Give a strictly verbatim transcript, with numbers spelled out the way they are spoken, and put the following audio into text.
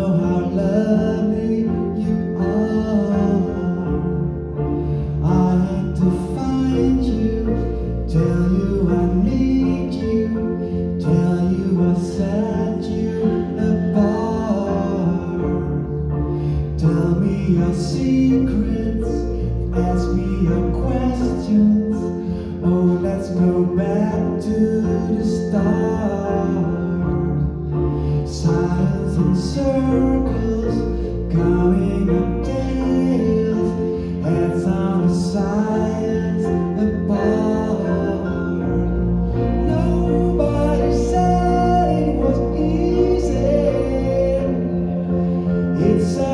know how lovely you are. I had to find you, tell you I need you, tell you I set you apart. Tell me your secrets, ask me your questions. Oh, let's go back to the start. Silence in circles, going up days, heads on the sides apart. Nobody said it was easy. It's